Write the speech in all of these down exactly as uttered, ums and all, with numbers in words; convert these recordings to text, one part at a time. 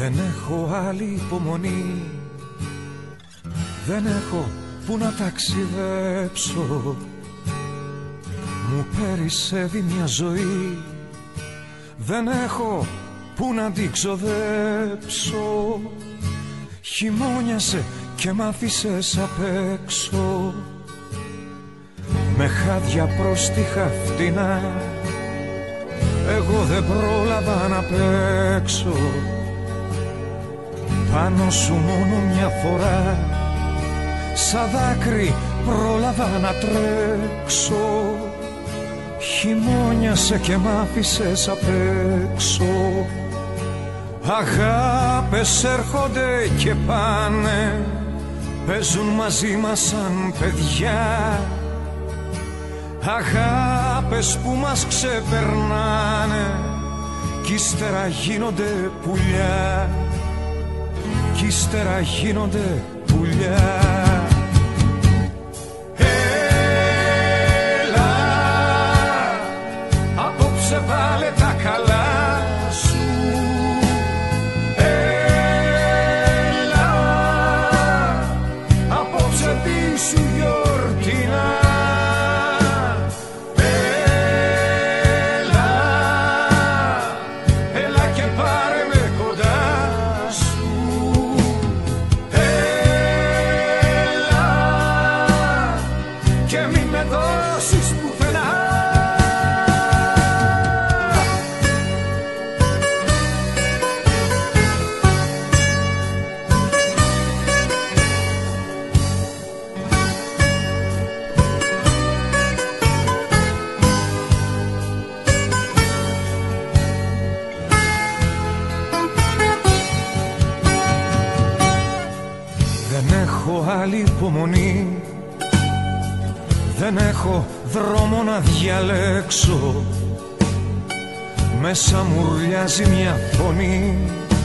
Δεν έχω άλλη υπομονή, δεν έχω που να ταξιδέψω. Μου περισσεύει μια ζωή, δεν έχω που να την ξοδέψω. Χειμώνιασε και μ' άφησες απ' έξω, με χάδια πρόστιχα φτηνά. Εγώ δεν πρόλαβα να παίξω πάνω σου μόνο μια φορά. Σαν δάκρυ πρόλαβα να τρέξω, χειμώνιασε και μ' άφησες απ' έξω. Αγάπες έρχονται και πάνε, παίζουν μαζί μας σαν παιδιά. Αγάπες που μας ξεπερνάνε κι ύστερα γίνονται πουλιά, κι ύστερα γίνονται πουλιά. Έλα, απόψε βάλε τα καλά σου. Έλα, απόψε πίσω γιορτινά. Δεν έχω άλλη υπομονή, δεν έχω δρόμο να διαλέξω. Μέσα μου ουρλιάζει μια φωνή,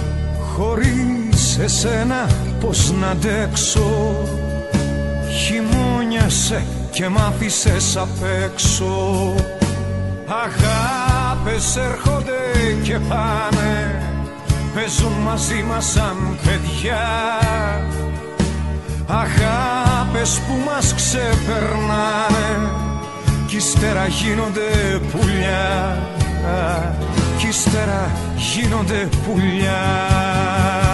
χωρίς εσένα πως να αντέξω. Χειμώνιασε και μ' άφησες απ' έξω. Αγάπες έρχονται και πάνε, παίζουν μαζί μας σαν παιδιά. Αγάπες που μας ξεπερνάνε κι ύστερα γίνονται πουλιά, κι ύστερα γίνονται πουλιά.